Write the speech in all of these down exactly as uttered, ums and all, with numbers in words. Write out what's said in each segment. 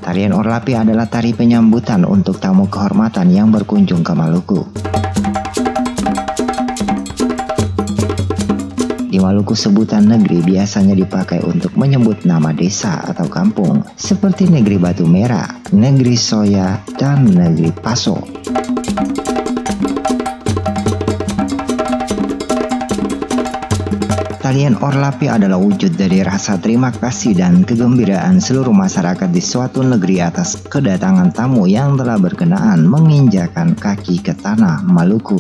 Tarian Orlapei adalah tari penyambutan untuk tamu kehormatan yang berkunjung ke Maluku. Di Maluku, sebutan negeri biasanya dipakai untuk menyebut nama desa atau kampung, seperti negeri Batu Merah, negeri Soya, dan negeri Paso. Tarian Orlapei adalah wujud dari rasa terima kasih dan kegembiraan seluruh masyarakat di suatu negeri atas kedatangan tamu yang telah berkenaan menginjakan kaki ke tanah Maluku.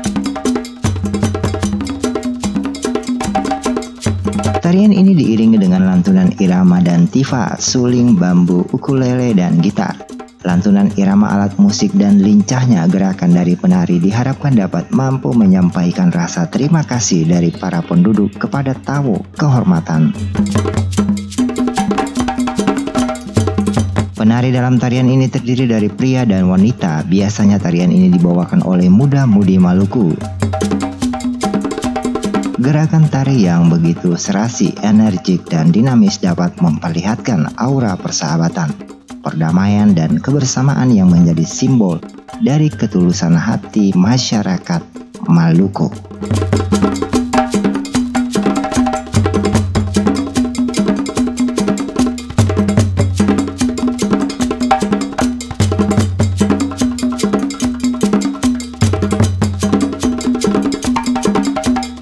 Tarian ini diiringi dengan lantunan irama dan tifa, suling, bambu, ukulele, dan gitar. Lantunan irama alat musik dan lincahnya gerakan dari penari diharapkan dapat mampu menyampaikan rasa terima kasih dari para penduduk kepada tamu kehormatan. Penari dalam tarian ini terdiri dari pria dan wanita. Biasanya tarian ini dibawakan oleh muda-mudi Maluku. Gerakan tari yang begitu serasi, energik, dan dinamis dapat memperlihatkan aura persahabatan, perdamaian, dan kebersamaan yang menjadi simbol dari ketulusan hati masyarakat Maluku.